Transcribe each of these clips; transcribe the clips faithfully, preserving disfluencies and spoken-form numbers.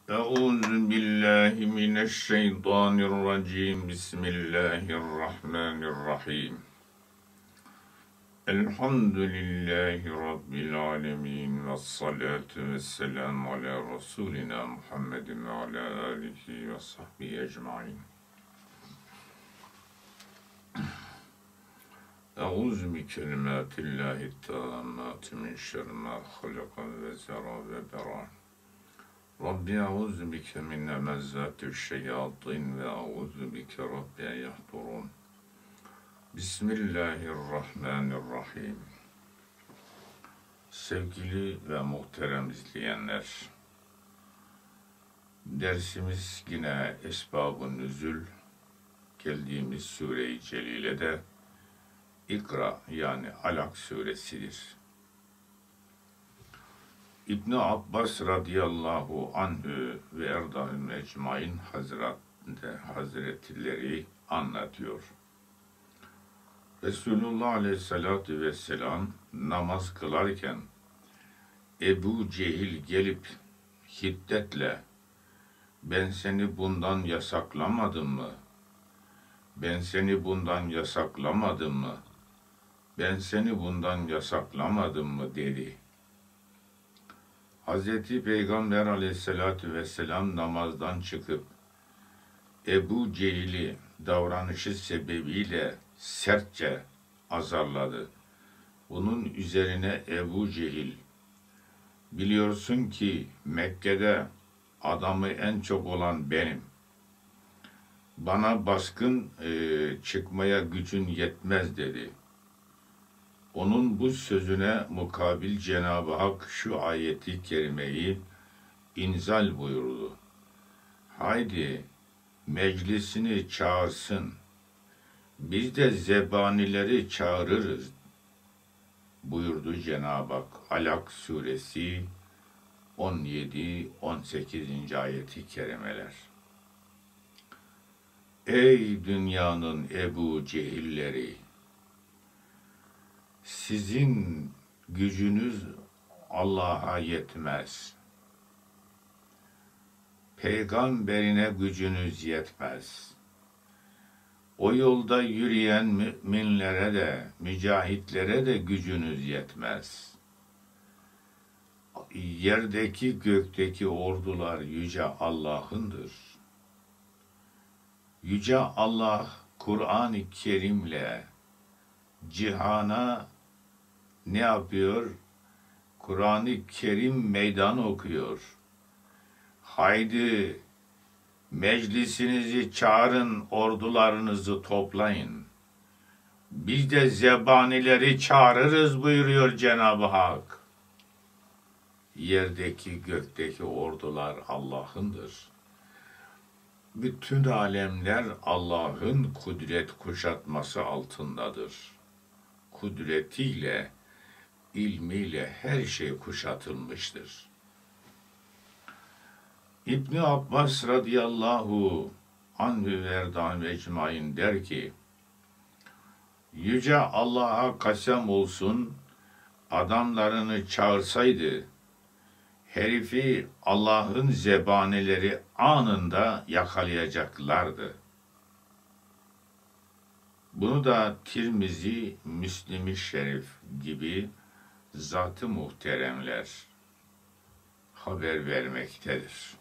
Euzu billahi mineşşeytanirracim. Bismillahirrahmanirrahim. Elhamdülillahi Rabbil alemin. Vessalatu vesselamu ala Resulina Muhammedin ve ala alihi ve sahbihi ecmain. Euzu bi kelimatillahi tammati min şerri ma halaka ve zera ve bera. Rabbi eûzu bike min hemezâti'ş-şeyâtin ve eûzu bike Rabbi en yahdurun. Bismillahirrahmanirrahim. Sevgili ve muhterem izleyenler, dersimiz yine Esbab-ı Nüzul, geldiğimiz Sure-i Celile'de İkra yani Alak suresidir. İbn Abbas radıyallahu anhü ve erdahü ecmaîn hazretleri anlatıyor. Resulullah aleyhissalatu vesselam namaz kılarken Ebu Cehil gelip hiddetle ben seni bundan yasaklamadım mı? Ben seni bundan yasaklamadım mı? Ben seni bundan yasaklamadım mı dedi. Hazreti Peygamber aleyhissalatü vesselam namazdan çıkıp Ebu Cehil'i davranışı sebebiyle sertçe azarladı. Bunun üzerine Ebu Cehil, biliyorsun ki Mekke'de adamı en çok olan benim. Bana baskın e, çıkmaya gücün yetmez dedi. Onun bu sözüne mukabil Cenab-ı Hak şu ayeti kerimeyi inzal buyurdu. Haydi meclisini çağırsın, biz de zebanileri çağırırız buyurdu Cenab-ı Hak. Alak suresi on yedi on sekizinci ayeti kerimeler. Ey dünyanın Ebu Cehilleri! Sizin gücünüz Allah'a yetmez. Peygamberine gücünüz yetmez. O yolda yürüyen müminlere de, mücahitlere de gücünüz yetmez. Yerdeki gökteki ordular yüce Allah'ındır. Yüce Allah Kur'an-ı Kerim'le cihana ne yapıyor? Kur'an-ı Kerim meydan okuyor. Haydi meclisinizi çağırın, ordularınızı toplayın. Biz de zebanileri çağırırız buyuruyor Cenab-ı Hak. Yerdeki gökteki ordular Allah'ındır. Bütün alemler Allah'ın kudret kuşatması altındadır. Kudretiyle, ilmiyle her şey kuşatılmıştır. İbn Abbas radıyallahu anhü ve erdâhü ecmaîn der ki, Yüce Allah'a kasem olsun, adamlarını çağırsaydı, herifi Allah'ın zebanileri anında yakalayacaklardı. Bunu da Tirmizi, Müslim-i Şerif gibi zat-ı muhteremler haber vermektedir.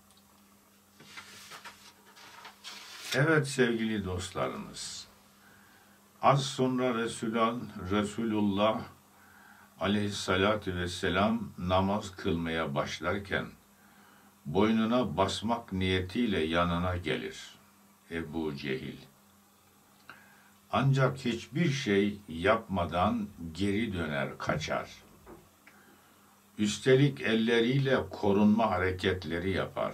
Evet sevgili dostlarımız, az sonra Resulullah, Resulullah aleyhissalatü vesselam namaz kılmaya başlarken boynuna basmak niyetiyle yanına gelir Ebu Cehil. Ancak hiçbir şey yapmadan geri döner, kaçar. Üstelik elleriyle korunma hareketleri yapar.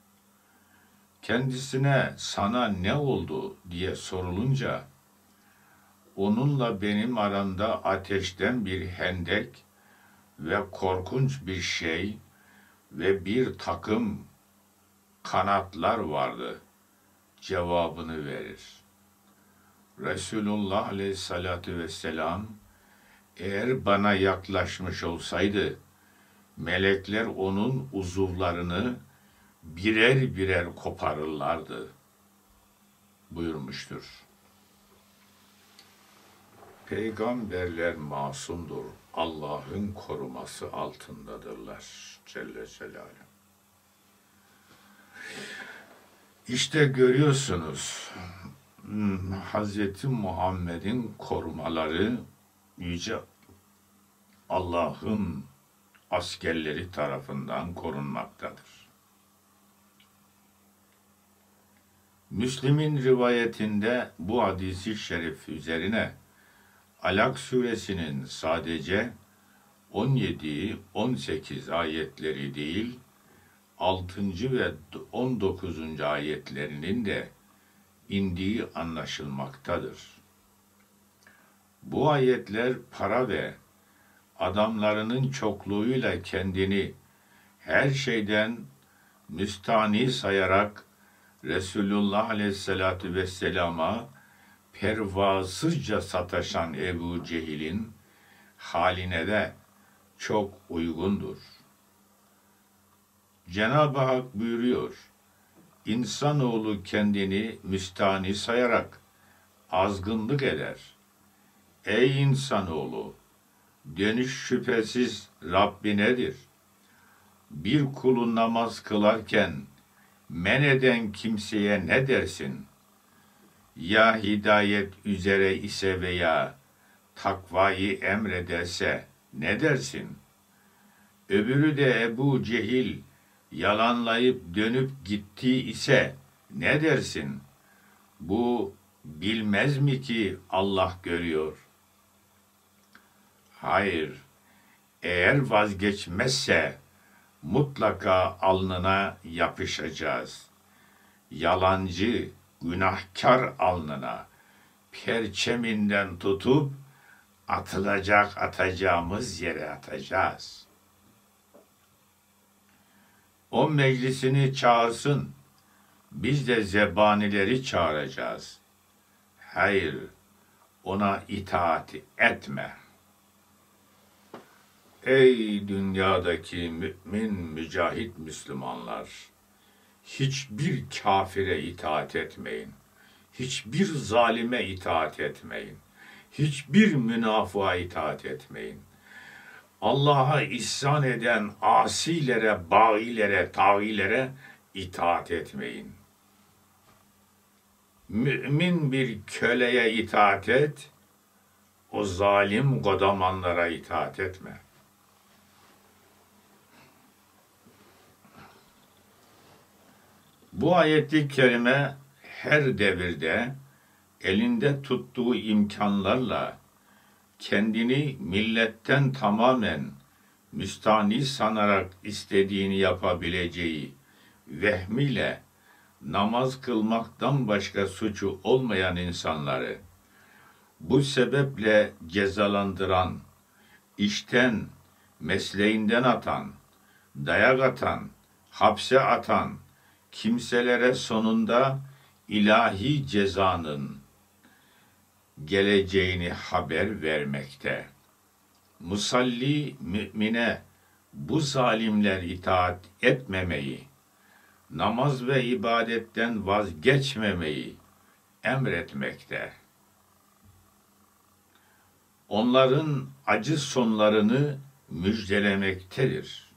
Kendisine sana ne oldu diye sorulunca, onunla benim aramda ateşten bir hendek ve korkunç bir şey ve bir takım kanatlar vardı cevabını verir. Resulullah aleyhissalatü vesselam eğer bana yaklaşmış olsaydı melekler onun uzuvlarını birer birer koparırlardı buyurmuştur. Peygamberler masumdur. Allah'ın koruması altındadırlar Celle Celaluhu. İşte görüyorsunuz Hazreti Muhammed'in korumaları Yüce Allah'ın askerleri tarafından korunmaktadır. Müslim'in rivayetinde bu hadisi şerif üzerine Alak suresinin sadece on yedi on sekiz ayetleri değil, altıncı ve on dokuzuncu ayetlerinin de indiği anlaşılmaktadır. Bu ayetler para ve adamlarının çokluğuyla kendini her şeyden müstani sayarak Resulullah Aleyhisselatü Vesselam'a pervasızca sataşan Ebu Cehil'in haline de çok uygundur. Cenab-ı Hak buyuruyor, İnsanoğlu kendini müstani sayarak azgınlık eder. Ey insanoğlu, dönüş şüphesiz Rabbinedir. Bir kulu namaz kılarken men eden kimseye ne dersin? Ya hidayet üzere ise veya takvayı emrederse ne dersin? Öbürü de Ebu Cehil yalanlayıp dönüp gittiği ise ne dersin? Bu bilmez mi ki Allah görüyor? Hayır, eğer vazgeçmezse mutlaka alnına yapışacağız. Yalancı, günahkar alnına perçeminden tutup atılacak atacağımız yere atacağız. O meclisini çağırsın, biz de zebanileri çağıracağız. Hayır, ona itaat etme. Ey dünyadaki mümin, mücahit Müslümanlar! Hiçbir kafire itaat etmeyin. Hiçbir zalime itaat etmeyin. Hiçbir münafığa itaat etmeyin. Allah'a isyan eden asilere, bağilere, tağilere itaat etmeyin. Mümin bir köleye itaat et, o zalim godamanlara itaat etme. Bu ayet-i kerime her devirde elinde tuttuğu imkanlarla kendini milletten tamamen müstahni sanarak istediğini yapabileceği vehmiyle namaz kılmaktan başka suçu olmayan insanları bu sebeple cezalandıran, işten, mesleğinden atan, dayak atan, hapse atan kimselere sonunda ilahi cezanın geleceğini haber vermekte. Musalli mümine bu zalimler itaat etmemeyi, namaz ve ibadetten vazgeçmemeyi emretmekte. Onların acı sonlarını müjdelemektedir.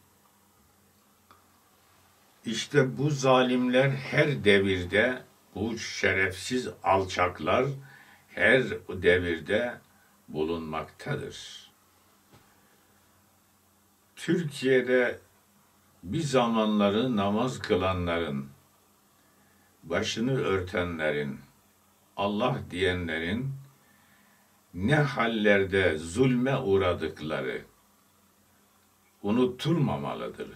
İşte bu zalimler her devirde, bu şerefsiz alçaklar her devirde bulunmaktadır. Türkiye'de bir zamanları namaz kılanların, başını örtenlerin, Allah diyenlerin ne hallerde zulme uğradıkları unutulmamalıdır.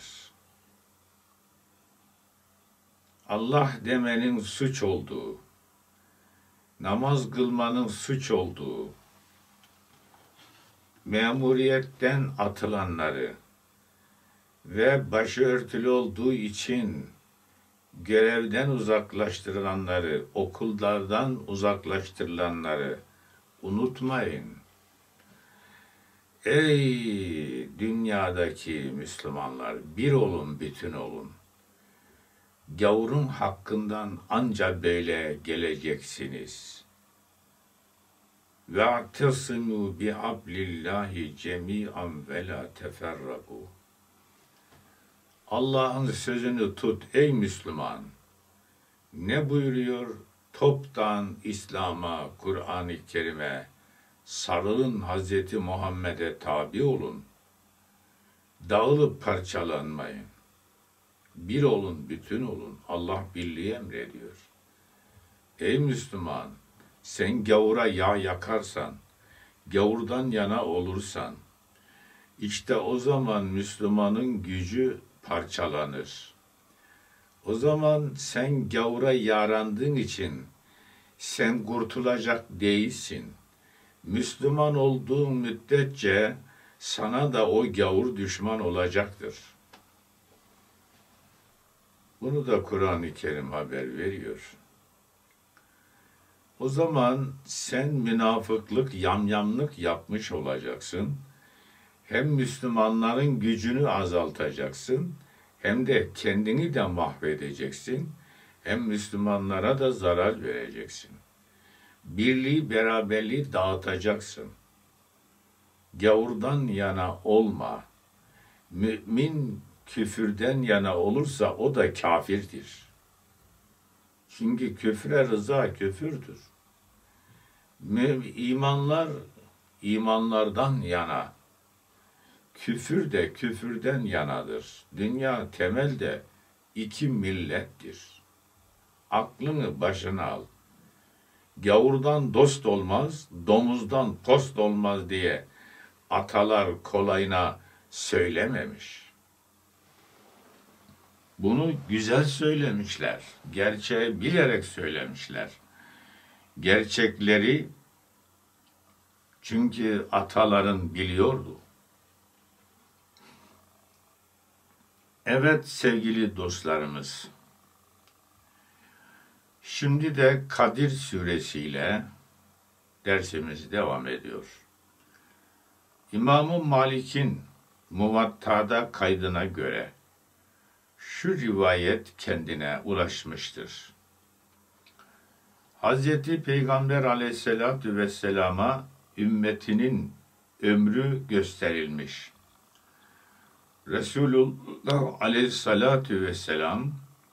Allah demenin suç olduğu, namaz kılmanın suç olduğu, memuriyetten atılanları ve başörtülü olduğu için görevden uzaklaştırılanları, okullardan uzaklaştırılanları unutmayın. Ey dünyadaki Müslümanlar, bir olun, bütün olun. gavurun hakkından anca böyle geleceksiniz. وَاَعْتَصِمُوا بِحَبْلِ اللّٰهِ جَمِيعًا وَلَا تَفَرَّقُوا. Allah'ın sözünü tut ey Müslüman. Ne buyuruyor? Toptan İslam'a, Kur'an-ı Kerim'e sarılın, Hazreti Muhammed'e tabi olun. Dağılıp parçalanmayın. Bir olun, bütün olun. Allah birliği emrediyor. Ey Müslüman, sen gavura yağ yakarsan, gavurdan yana olursan, işte o zaman Müslümanın gücü parçalanır. O zaman sen gavura yarandığın için sen kurtulacak değilsin. Müslüman olduğun müddetçe sana da o gavur düşman olacaktır. Bunu da Kur'an-ı Kerim haber veriyor. O zaman sen münafıklık, yamyamlık yapmış olacaksın. Hem Müslümanların gücünü azaltacaksın, hem de kendini de mahvedeceksin, hem Müslümanlara da zarar vereceksin. Birliği, beraberliği dağıtacaksın. Gavurdan yana olma. Mümin küfürden yana olursa o da kafirdir. Çünkü küfre rıza küfürdür. İmanlar imanlardan yana, küfür de küfürden yanadır. Dünya temelde iki millettir. Aklını başına al. Gavurdan dost olmaz, domuzdan post olmaz diye atalar kolayına söylememiş. Bunu güzel söylemişler. Gerçeği bilerek söylemişler. Gerçekleri çünkü ataların biliyordu. Evet sevgili dostlarımız. Şimdi de Kadir suresiyle dersimiz devam ediyor. İmam-ı Malik'in Muvatta'da kaydına göre şu rivayet kendine ulaşmıştır. Hazreti Peygamber aleyhissalatü vesselama ümmetinin ömrü gösterilmiş. Resulullah aleyhissalatü vesselam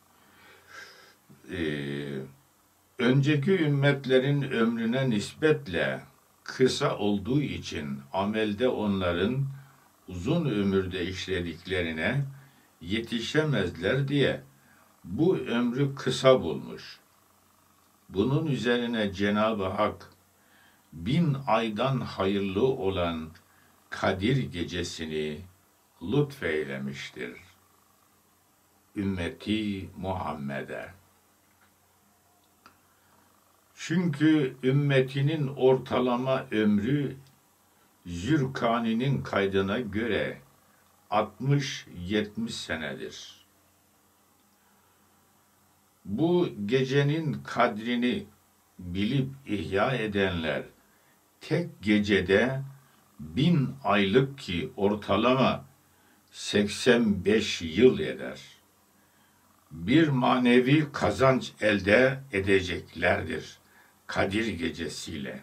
e, önceki ümmetlerin ömrüne nispetle kısa olduğu için amelde onların uzun ömürde işlediklerine yetişemezler diye bu ömrü kısa bulmuş. Bunun üzerine Cenab-ı Hak bin aydan hayırlı olan Kadir gecesini lütfeylemiştir ümmeti Muhammed'e. Çünkü ümmetinin ortalama ömrü Zürkani'nin kaydına göre altmış yetmiş senedir. Bu gecenin kadrini bilip ihya edenler tek gecede bin aylık ki ortalama seksen beş yıl eder. Bir manevi kazanç elde edeceklerdir Kadir gecesiyle.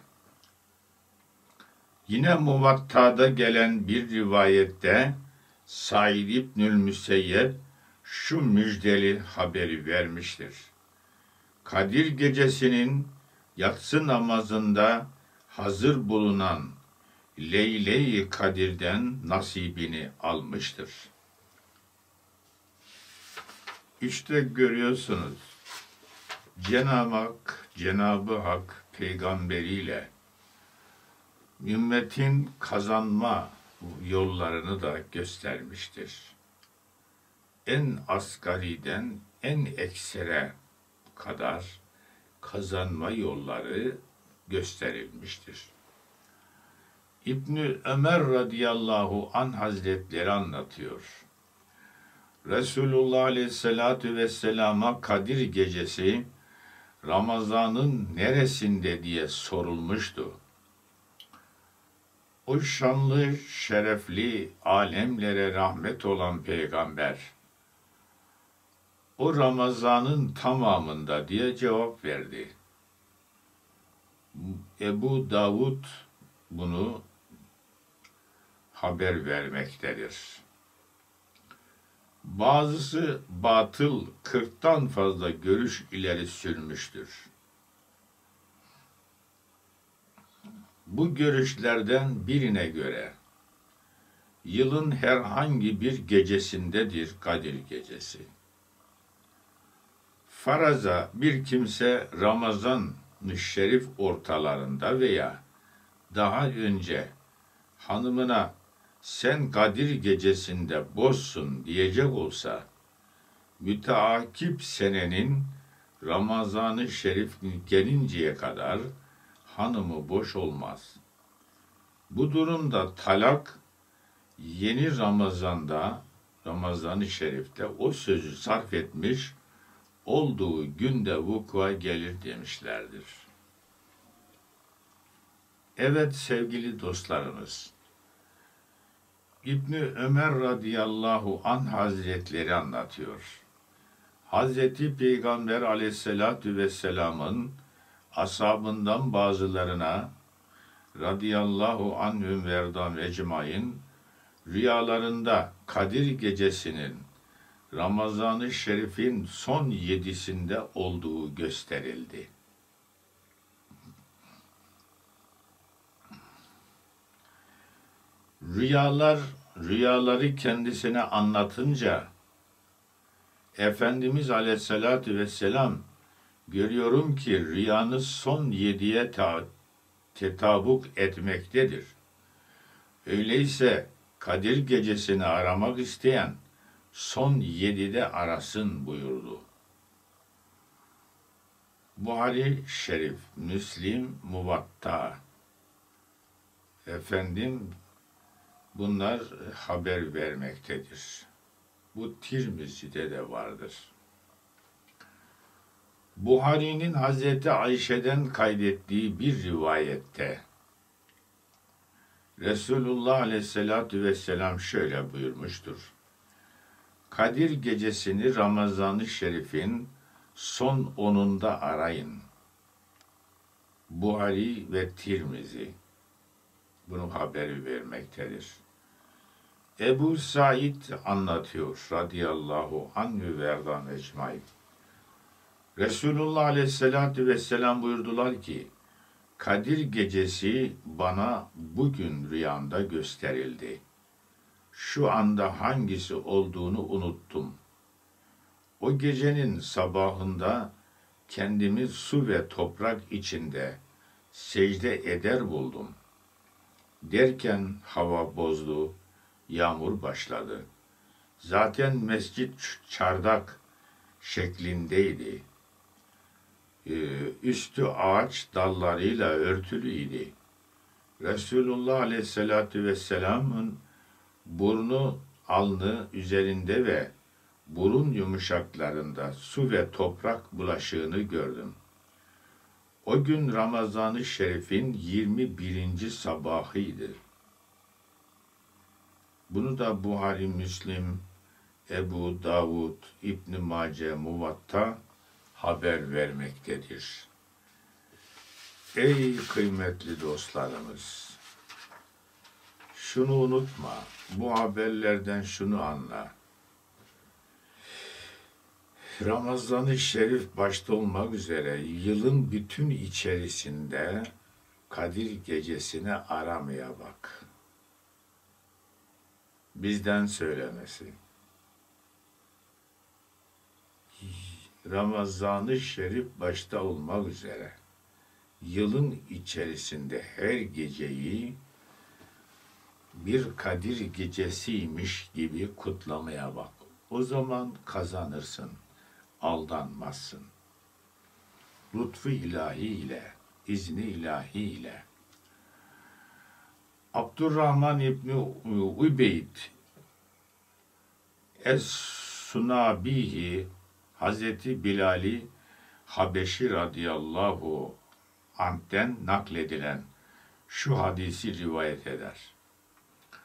Yine Muvatta'da gelen bir rivayette Said İbnül Müseyyeb şu müjdeli haberi vermiştir. Kadir gecesinin yatsı namazında hazır bulunan Leyle-i Kadir'den nasibini almıştır. İşte görüyorsunuz Cenab-ı Hak, Cenab-ı Hak peygamberiyle ümmetin kazanma yollarını da göstermiştir. En asgariden en eksere kadar kazanma yolları gösterilmiştir. İbn-i Ömer radıyallahu anh hazretleri anlatıyor. Resulullah aleyhissalatü vesselama Kadir gecesi Ramazan'ın neresinde diye sorulmuştu. O şanlı, şerefli, alemlere rahmet olan peygamber, o Ramazan'ın tamamında diye cevap verdi. Ebu Davud bunu haber vermektedir. Bazısı batıl kırktan fazla görüş ileri sürmüştür. Bu görüşlerden birine göre yılın herhangi bir gecesindedir Kadir Gecesi. Faraza bir kimse Ramazan-ı Şerif ortalarında veya daha önce hanımına sen Kadir Gecesinde boşsun diyecek olsa, müteakip senenin Ramazan-ı Şerif gelinceye kadar hanımı boş olmaz. Bu durumda talak yeni Ramazan'da, Ramazan-ı Şerif'te o sözü sarf etmiş olduğu günde vuku'a gelir demişlerdir. Evet sevgili dostlarımız, İbni Ömer radıyallahu anh hazretleri anlatıyor. Hazreti Peygamber aleyhissalatu vesselamın ashabından bazılarına radıyallahu anhüm verdam ecmain rüyalarında Kadir Gecesi'nin Ramazan-ı Şerif'in son yedisinde olduğu gösterildi. Rüyalar, rüyaları kendisine anlatınca Efendimiz Aleyhisselatü Vesselam görüyorum ki rüyanız son yediye ta- tetabuk etmektedir. Öyleyse Kadir Gecesini aramak isteyen son yedide arasın buyurdu. Buhari Şerif, Müslim, Muvatta. Efendim bunlar haber vermektedir. Bu Tirmizi'de de vardır. Buhari'nin Hazreti Ayşe'den kaydettiği bir rivayette Resulullah Aleyhisselatü Vesselam şöyle buyurmuştur. Kadir Gecesini Ramazan-ı Şerif'in son onunda arayın. Buhari ve Tirmizi bunu haberi vermektedir. Ebu Said anlatıyor radıyallahu anhü ve erdan ecmaîn. Resulullah aleyhissalatü vesselam buyurdular ki, Kadir Gecesi bana bugün rüyamda gösterildi. Şu anda hangisi olduğunu unuttum. O gecenin sabahında kendimi su ve toprak içinde secde eder buldum. Derken hava bozdu, yağmur başladı. Zaten mescit çardak şeklindeydi. Üstü ağaç dallarıyla örtülüydü. Resulullah Aleyhisselatü Vesselam'ın burnu, alnı üzerinde ve burun yumuşaklarında su ve toprak bulaşığını gördüm. O gün Ramazan-ı Şerif'in yirmi birinci sabahıydı. Bunu da Buhari, Müslim, Ebu Davud, İbn-i Mace, Muvatta haber vermektedir. Ey kıymetli dostlarımız! Şunu unutma, bu haberlerden şunu anla. Ramazan-ı Şerif başta olmak üzere yılın bütün içerisinde Kadir Gecesi'ni aramaya bak. Bizden söylemesi. Ramazan-ı Şerif başta olmak üzere yılın içerisinde her geceyi bir Kadir Gecesiymiş gibi kutlamaya bak. O zaman kazanırsın, aldanmazsın. Lütfu ilahi ile, izni ilahi ile. Abdurrahman İbni Ubeyd Es-Sunabihi Hazreti Bilal'i Habeşi radıyallahu anh'ten nakledilen şu hadisi rivayet eder.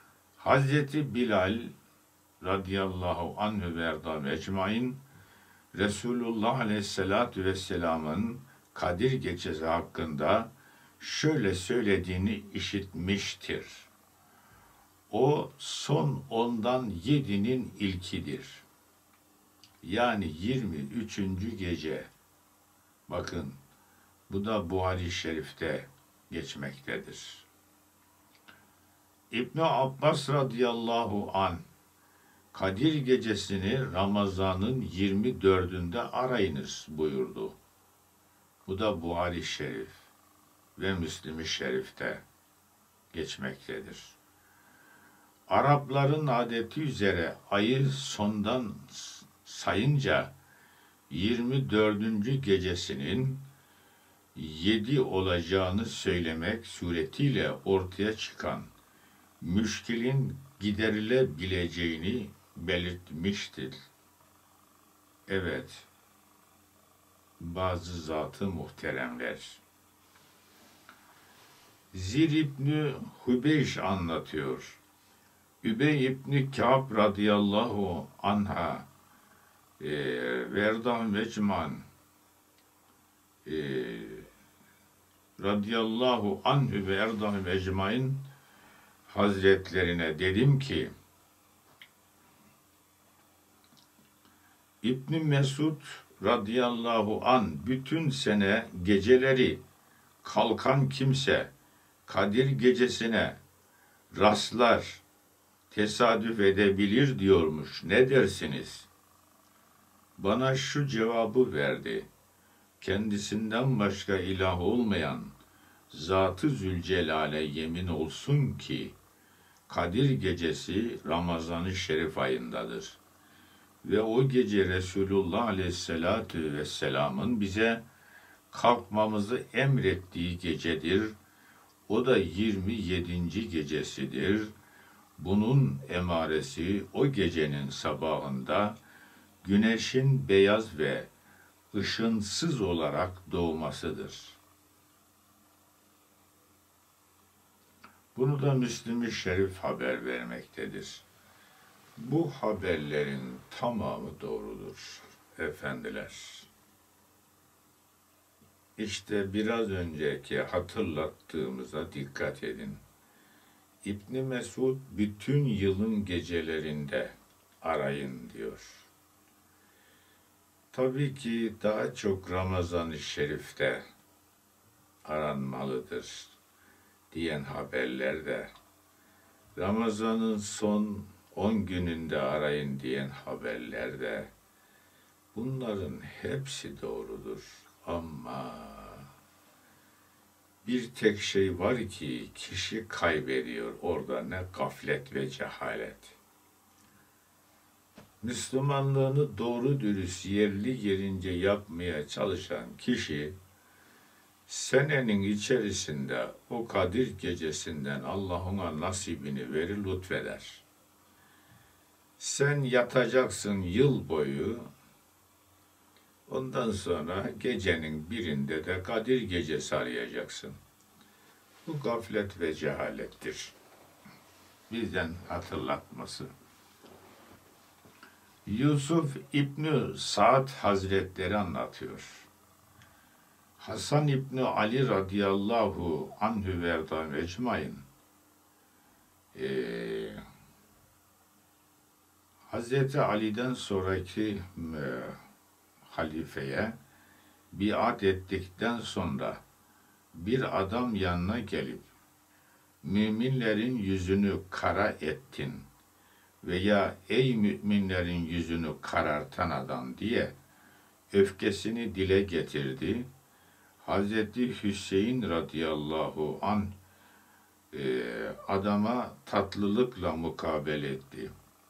Hazreti Bilal radıyallahu anhü ve erdâ ecmaîn Resulullah Aleyhisselatü Vesselam'ın Kadir Gecesi hakkında şöyle söylediğini işitmiştir. O son ondan yedinin ilkidir. Yani yirmi üçüncü gece. Bakın, bu da Buhari Şerif'te geçmektedir. İbn Abbas radıyallahu an Kadir Gecesini Ramazan'ın yirmi dördünde arayınız buyurdu. Bu da Buhari Şerif ve Müslim-i Şerif'te geçmektedir. Arapların adeti üzere ayı sondan sayınca yirmi dördüncü gecesinin yedi olacağını söylemek suretiyle ortaya çıkan müşkilin giderilebileceğini belirtmiştir. Evet, bazı zat-ı muhteremler. Zir İbni Hübeyş anlatıyor. Übey İbni Kâb radıyallahu anha e, Verdan Vecman e, radıyallahu anhü ve Erdan Vecmain Hazretlerine dedim ki, İbn Mesud radıyallahu an bütün sene geceleri kalkan kimse Kadir Gecesine rastlar, tesadüf edebilir diyormuş. Ne dersiniz? Bana şu cevabı verdi. Kendisinden başka ilah olmayan Zat-ı Zülcelal'e yemin olsun ki Kadir Gecesi Ramazan-ı Şerif ayındadır. Ve o gece Resulullah Aleyhisselatü Vesselam'ın bize kalkmamızı emrettiği gecedir. O da yirmi yedinci gecesidir. Bunun emaresi o gecenin sabahında güneşin beyaz ve ışınsız olarak doğmasıdır. Bunu da Müslim-i Şerif haber vermektedir. Bu haberlerin tamamı doğrudur efendiler. İşte biraz önceki hatırlattığımıza dikkat edin. İbn Mesud bütün yılın gecelerinde arayın diyor. Tabii ki daha çok Ramazan-ı Şerif'te aranmalıdır diyen haberler de, Ramazan'ın son on gününde arayın diyen haberler de, bunların hepsi doğrudur. Ama bir tek şey var ki kişi kaybediyor orada, ne gaflet ve cehalet. Müslümanlığını doğru dürüst yerli yerince yapmaya çalışan kişi, senenin içerisinde o Kadir Gecesinden Allah ona nasibini verir, lütfeder. Sen yatacaksın yıl boyu, ondan sonra gecenin birinde de Kadir Gecesi arayacaksın. Bu gaflet ve cehalettir. Bizden hatırlatması. Yusuf İbni Sa'd Hazretleri anlatıyor. Hasan İbni Ali radıyallahu anhü verdan ecmain ee, Hazreti Ali'den sonraki e, halifeye biat ettikten sonra bir adam yanına gelip müminlerin yüzünü kara ettin veya ey müminlerin yüzünü karartan adam diye öfkesini dile getirdi. Hazreti Hüseyin radıyallahu anh e, adama tatlılıkla mukabele etti.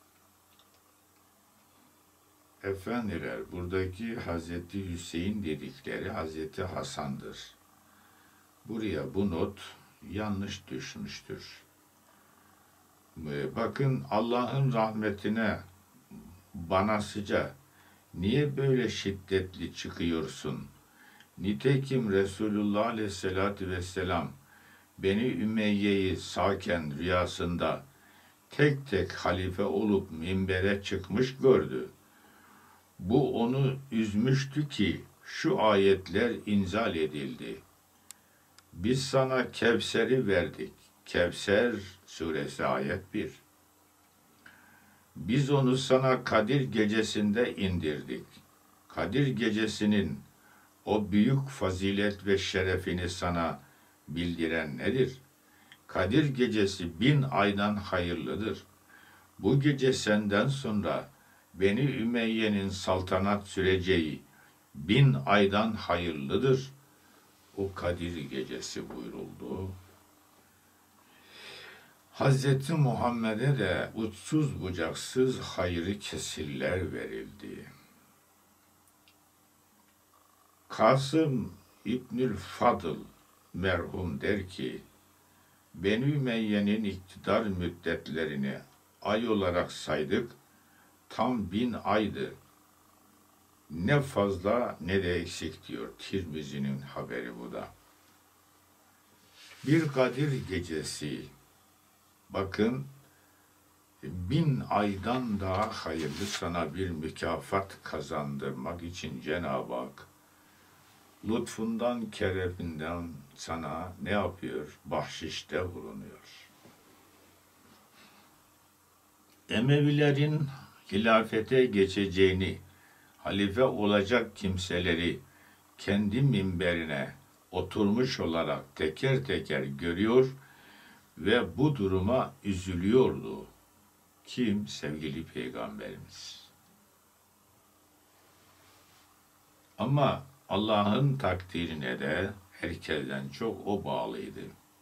Efendiler, buradaki Hazreti Hüseyin dedikleri Hazreti Hasan'dır. Buraya bu not yanlış düşmüştür. Bakın, Allah'ın rahmetine bana sıca, niye böyle şiddetli çıkıyorsun? Nitekim Resulullah Aleyhisselatü Vesselam Beni Ümeyye'yi sağken rüyasında tek tek halife olup minbere çıkmış gördü. Bu onu üzmüştü ki şu ayetler inzal edildi. Biz sana Kevser'i verdik. Kevser suresi ayet bir. Biz onu sana Kadir gecesinde indirdik. Kadir gecesinin o büyük fazilet ve şerefini sana bildiren nedir? Kadir gecesi bin aydan hayırlıdır. Bu gece senden sonra Beni Ümeyye'nin saltanat süreceği bin aydan hayırlıdır. O Kadir gecesi buyuruldu. Hazreti Muhammed'e de uçsuz bucaksız hayırlı kesirler verildi. Kasım İbnül Fadıl merhum der ki, Beni Ümeyye'nin iktidar müddetlerini ay olarak saydık, tam bin aydı. Ne fazla ne de eksik diyor Tirmizi'nin haberi bu da. Bir Kadir gecesi, bakın, bin aydan daha hayırlı sana bir mükafat kazandırmak için Cenab-ı Hak lütfundan, kereminden sana ne yapıyor? Bahşişte bulunuyor. Emevilerin hilafete geçeceğini, halife olacak kimseleri kendi minberine oturmuş olarak teker teker görüyor ve bu duruma üzülüyordu. Kim? Sevgili Peygamberimiz. Ama Allah'ın takdirine de herkesten çok o bağlıydı.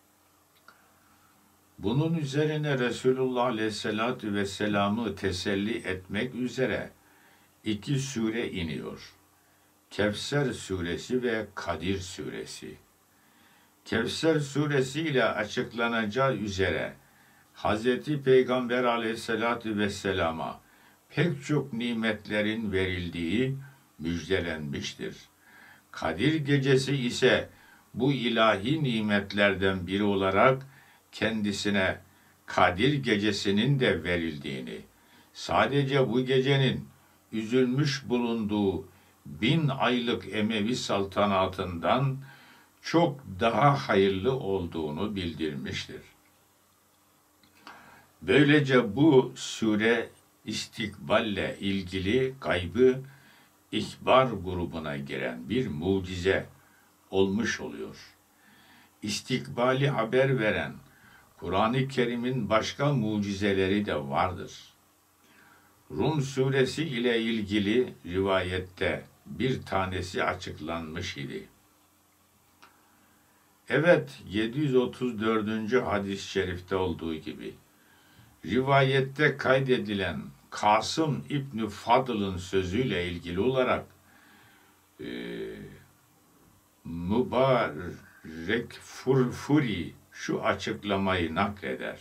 Bunun üzerine Resulullah Aleyhisselatü Vesselam'ı teselli etmek üzere iki sure iniyor. Kevser suresi ve Kadir suresi. Kevser suresi ile açıklanacağı üzere Hazreti Peygamber Aleyhisselatü Vesselam'a pek çok nimetlerin verildiği müjdelenmiştir. Kadir gecesi ise bu ilahi nimetlerden biri olarak kendisine Kadir gecesinin de verildiğini, sadece bu gecenin üzülmüş bulunduğu bin aylık Emevi saltanatından çok daha hayırlı olduğunu bildirmiştir. Böylece bu sure istikballe ilgili gaybı ihbar grubuna giren bir mucize olmuş oluyor. İstikbali haber veren Kur'an-ı Kerim'in başka mucizeleri de vardır. Rum suresi ile ilgili rivayette bir tanesi açıklanmış idi. Evet, yedi yüz otuz dördüncü hadis-i şerifte olduğu gibi, rivayette kaydedilen Kasım İbni Fadıl'ın sözüyle ilgili olarak e, Mübarek Furfuri şu açıklamayı nakleder.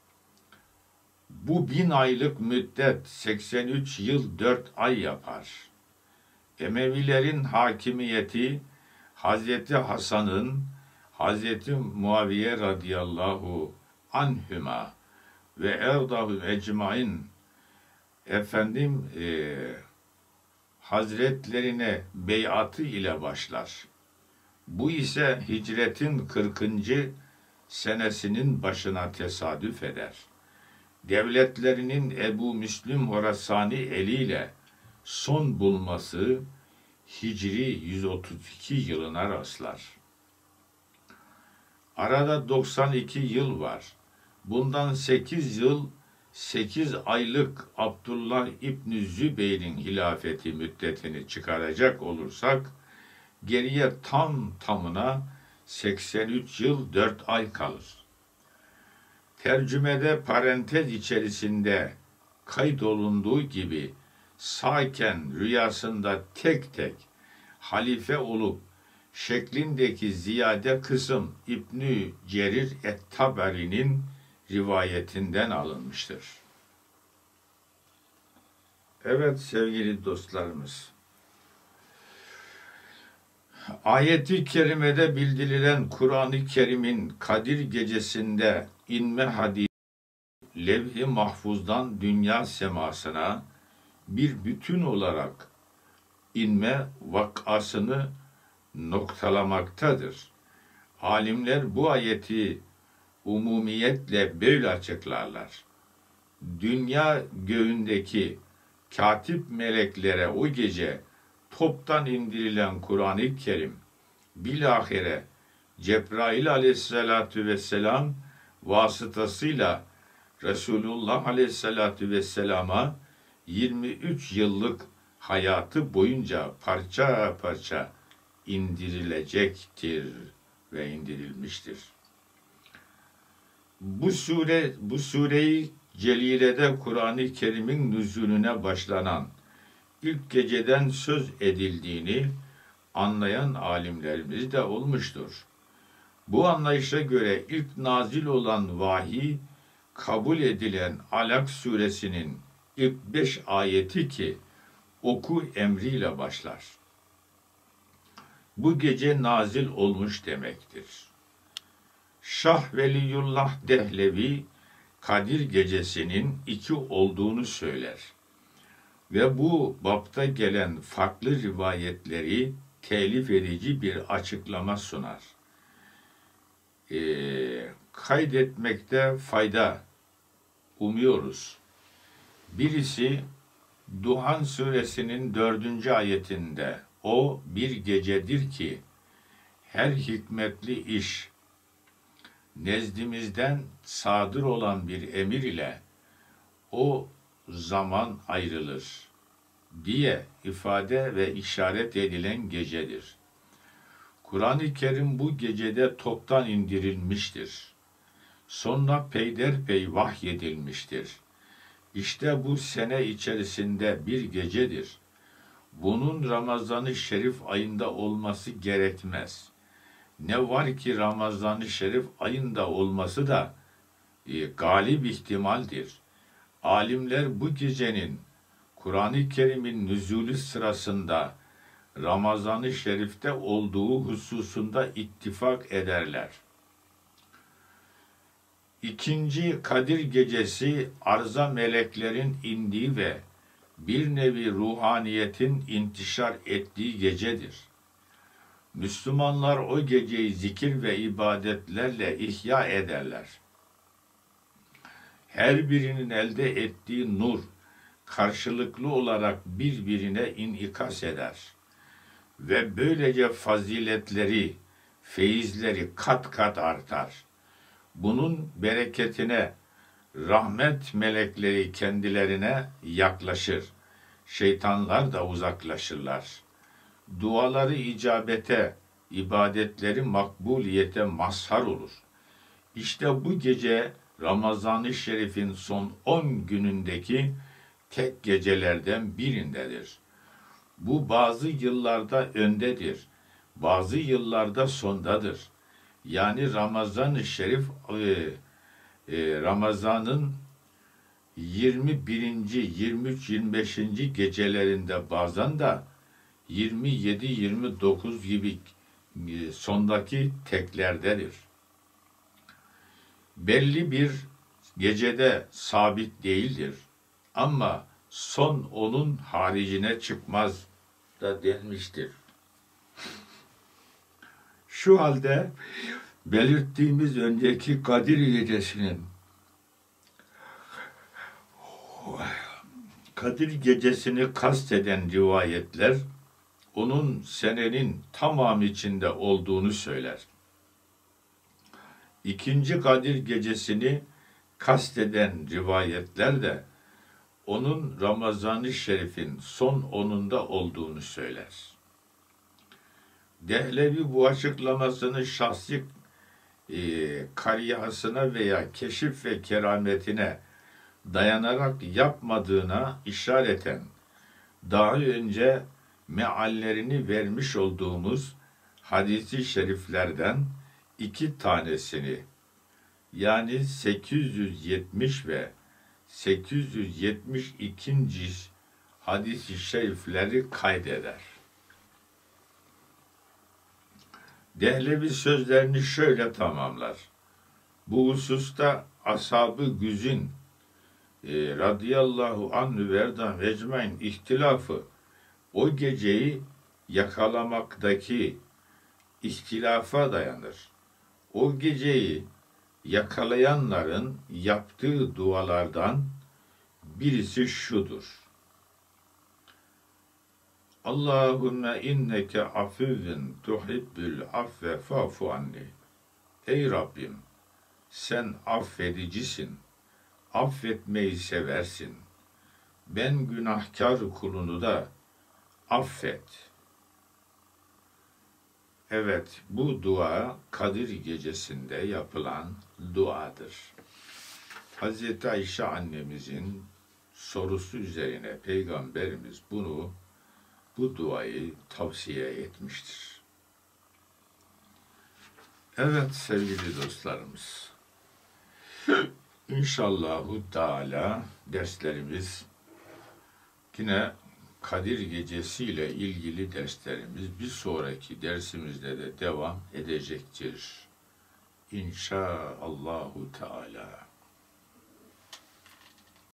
Bu bin aylık müddet seksen üç yıl dört ay yapar. Emevilerin hakimiyeti Hazreti Hasan'ın Hazreti Muaviye radıyallahu anhüma ve erdahu ecmain efendim e, hazretlerine beyatı ile başlar. Bu ise hicretin kırkıncı senesinin başına tesadüf eder. Devletlerinin Ebu Müslim Horasani eliyle son bulması Hicri yüz otuz iki yılına rastlar. Arada doksan iki yıl var. Bundan sekiz yıl, sekiz aylık Abdullah İbni Zübeyir'in hilafeti müddetini çıkaracak olursak, geriye tam tamına seksen üç yıl dört ay kalır. Tercümede parantez içerisinde kaydolunduğu gibi sağken rüyasında tek tek halife olup şeklindeki ziyade kısım İbn-i Cerir et-Taberi'nin rivayetinden alınmıştır. Evet sevgili dostlarımız, ayet-i kerimede bildirilen Kur'an-ı Kerim'in Kadir gecesinde inme hadisi, levh-i mahfuzdan dünya semasına bir bütün olarak inme vakasını noktalamaktadır. Alimler bu ayeti umumiyetle böyle açıklarlar. Dünya göğündeki katip meleklere o gece toptan indirilen Kur'an-ı Kerim bilahare Cebrail aleyhissalatu vesselam vasıtasıyla Resulullah aleyhissalatu vesselama yirmi üç yıllık hayatı boyunca parça parça indirilecektir ve indirilmiştir. Bu sure bu sureyi celilede Kur'an-ı Kerim'in nüzulüne başlanan ilk geceden söz edildiğini anlayan alimlerimiz de olmuştur. Bu anlayışa göre ilk nazil olan vahiy kabul edilen Alak suresinin ilk beş ayeti ki oku emriyle başlar. Bu gece nazil olmuş demektir. Şah Veliyullah Dehlevi Kadir gecesinin iki olduğunu söyler ve bu bapta gelen farklı rivayetleri telif edici bir açıklama sunar. Ee, kaydetmekte fayda umuyoruz. Birisi Duhan suresinin dördüncü ayetinde o bir gecedir ki her hikmetli iş nezdimizden sadır olan bir emir ile o zaman ayrılır diye ifade ve işaret edilen gecedir. Kur'an-ı Kerim bu gecede toptan indirilmiştir. Sonra peyderpey vahyedilmiştir. İşte bu sene içerisinde bir gecedir. Bunun Ramazan-ı Şerif ayında olması gerekmez. Ne var ki Ramazan-ı Şerif ayında olması da e, galip ihtimaldir. Alimler bu gecenin Kur'an-ı Kerim'in nüzulü sırasında Ramazan-ı Şerif'te olduğu hususunda ittifak ederler. İkinci Kadir gecesi arza meleklerin indiği ve bir nevi ruhaniyetin intişar ettiği gecedir. Müslümanlar o geceyi zikir ve ibadetlerle ihya ederler. Her birinin elde ettiği nur karşılıklı olarak birbirine inikas eder ve böylece faziletleri, feyizleri kat kat artar. Bunun bereketine rahmet melekleri kendilerine yaklaşır. Şeytanlar da uzaklaşırlar. Duaları icabete, ibadetleri makbuliyete mazhar olur. İşte bu gece Ramazan-ı Şerif'in son on günündeki tek gecelerden birindedir. Bu bazı yıllarda öndedir, bazı yıllarda sondadır. Yani Ramazan-ı Şerif e, e, Ramazan'ın yirmi birinci, yirmi üç, yirmi beşinci gecelerinde bazen de yirmi yedi yirmi dokuz gibi e, sondaki teklerdedir. Belli bir gecede sabit değildir. Ama son onun haricine çıkmaz da denmiştir. Şu halde belirttiğimiz önceki Kadir gecesinin Kadir gecesini kasteden rivayetler onun senenin tamamı içinde olduğunu söyler. İkinci Kadir gecesini kasteden rivayetler de onun Ramazan-ı Şerif'in son onunda olduğunu söyler. Dehlevi bu açıklamasını şahsi e, kariyasına veya keşif ve kerametine dayanarak yapmadığına işareten daha önce meallerini vermiş olduğumuz hadis-i şeriflerden iki tanesini yani sekiz yüz yetmiş ve sekiz yüz yetmiş ikinci hadis-i şerifleri kaydeder. Dehlevi sözlerini şöyle tamamlar. Bu hususta ashab-ı güzin e, radıyallahu anhü verdan vecmain ihtilafı o geceyi yakalamaktaki ihtilafa dayanır. O geceyi yakalayanların yaptığı dualardan birisi şudur: Allahümme inneke afuvun tuhibbül affe fa'fu anni. Ey Rabbim, sen affedicisin, affetmeyi seversin. Ben günahkar kulunu da affet. Evet, bu dua Kadir Gecesi'nde yapılan duadır. Hazreti Ayşe annemizin sorusu üzerine Peygamberimiz bunu, bu duayı tavsiye etmiştir. Evet sevgili dostlarımız, İnşallahu Teala derslerimiz yine Kadir Gecesi ile ilgili derslerimiz bir sonraki dersimizde de devam edecektir. İnşaallahu Teala.